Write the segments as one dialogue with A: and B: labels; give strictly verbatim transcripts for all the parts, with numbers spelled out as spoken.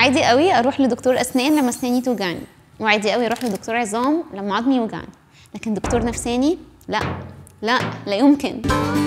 A: عادي قوي اروح لدكتور اسنان لما اسناني توجعني، وعادي قوي اروح لدكتور عظام لما عظمي يوجعني، لكن دكتور نفساني لا لا لا يمكن.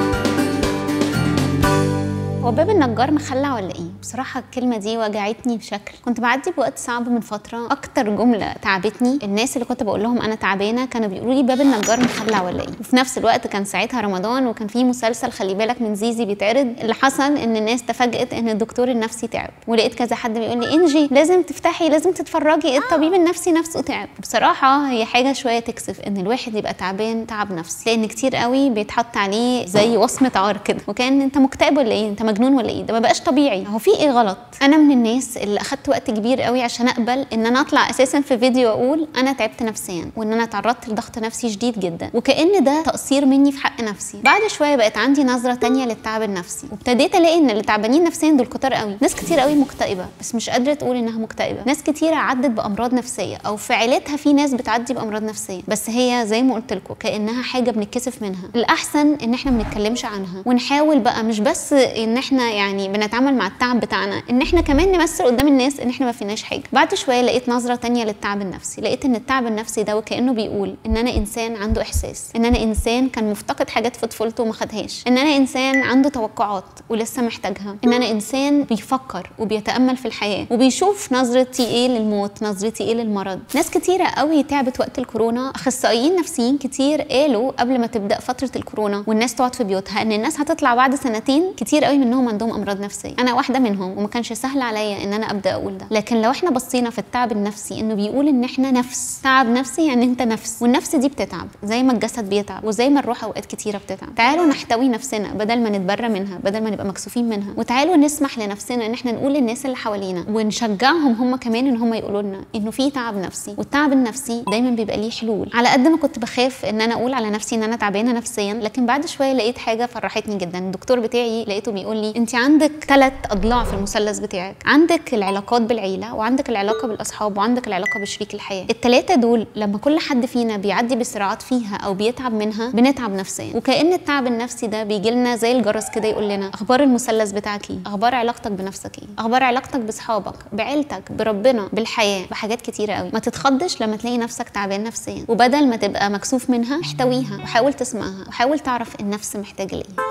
A: هو باب النجار مخلع ولا ايه؟ بصراحه الكلمه دي وجعتني بشكل. كنت بعدي بوقت صعب من فتره، اكتر جمله تعبتني الناس اللي كنت بقول لهم انا تعبانه كانوا بيقولوا لي باب النجار مخلع ولا ايه؟ وفي نفس الوقت كان ساعتها رمضان وكان في مسلسل خلي بالك من زيزي بيتعرض. اللي حصل ان الناس تفاجئت ان الدكتور النفسي تعب، ولقيت كذا حد بيقول لي انجي لازم تفتحي لازم تتفرجي الطبيب النفسي نفسه تعب. بصراحه هي حاجه شويه تكسف ان الواحد يبقى تعبان تعب نفسي، لان كتير قوي بيتحط عليه زي وصمه عار كده، وكان انت مكتئب ولا ايه؟ انت مجنون ولا ايه؟ ده ما بقاش طبيعي، هو في ايه غلط؟ انا من الناس اللي اخدت وقت كبير قوي عشان اقبل ان انا اطلع اساسا في فيديو اقول انا تعبت نفسيا وان انا تعرضت لضغط نفسي شديد جدا، وكأن ده تقصير مني في حق نفسي. بعد شويه بقت عندي نظره تانية للتعب النفسي، وابتديت الاقي ان اللي تعبانين نفسيا دول كتار قوي. ناس كتير قوي مكتئبه بس مش قادره تقول انها مكتئبه، ناس كتيره عدت بامراض نفسيه او في عيلتها في ناس بتعدي بامراض نفسيه، بس هي زي ما قلت لكم كانها حاجه بنتكسف منها. الاحسن ان احنا ما نتكلمش عنها، ونحاول بقى مش بس ان احنا يعني بنتعامل مع التعب بتاعنا، ان احنا كمان نمثل قدام الناس ان احنا ما فيناش حاجه. بعد شويه لقيت نظره تانية للتعب النفسي، لقيت ان التعب النفسي ده وكانه بيقول ان انا انسان عنده احساس، ان انا انسان كان مفتقد حاجات في طفولته وما خدهاش، ان انا انسان عنده توقعات ولسه محتاجها، ان انا انسان بيفكر وبيتامل في الحياه وبيشوف نظرتي ايه للموت، نظرتي ايه للمرض. ناس كتيره قوي تعبت وقت الكورونا، اخصائيين نفسيين كتير قالوا قبل ما تبدا فتره الكورونا والناس تقعد في بيوتها ان الناس هتطلع بعد سنتين كتير قوي منهم عندهم امراض نفسيه. انا واحده منهم وما كانش سهل عليا ان انا ابدا اقول ده، لكن لو احنا بصينا في التعب النفسي انه بيقول ان احنا نفس، تعب نفسي يعني انت نفس، والنفس دي بتتعب زي ما الجسد بيتعب وزي ما الروح اوقات كتيره بتتعب. تعالوا نحتوي نفسنا بدل ما نتبرى منها، بدل ما نبقى مكسوفين منها، وتعالوا نسمح لنفسنا ان احنا نقول للناس اللي حوالينا ونشجعهم هم كمان ان هم يقولوا لنا انه في تعب نفسي، والتعب النفسي دايما بيبقى ليه حلول. على قد ما كنت بخاف ان انا اقول على نفسي ان انا تعبانه نفسيا، لكن بعد شويه لقيت حاجه فرحتني جدا. الدكتور بتاعي لقيته بيقول لي انت عندك ثلاث اضلاع في المثلث بتاعك، عندك العلاقات بالعيله وعندك العلاقه بالاصحاب وعندك العلاقه بشريك الحياه. الثلاثه دول لما كل حد فينا بيعدي بصراعات فيها او بيتعب منها بنتعب نفسيا، وكأن التعب النفسي ده بيجي لنا زي الجرس كده يقول لنا اخبار المثلث بتاعك ايه، اخبار علاقتك بنفسك ايه، اخبار علاقتك باصحابك بعيلتك بربنا بالحياه بحاجات كتيره قوي. ما تتخضش لما تلاقي نفسك تعبان نفسيا، وبدل ما تبقى مكسوف منها احتويها وحاول تسمعها وحاول تعرف النفس محتاجه لايه.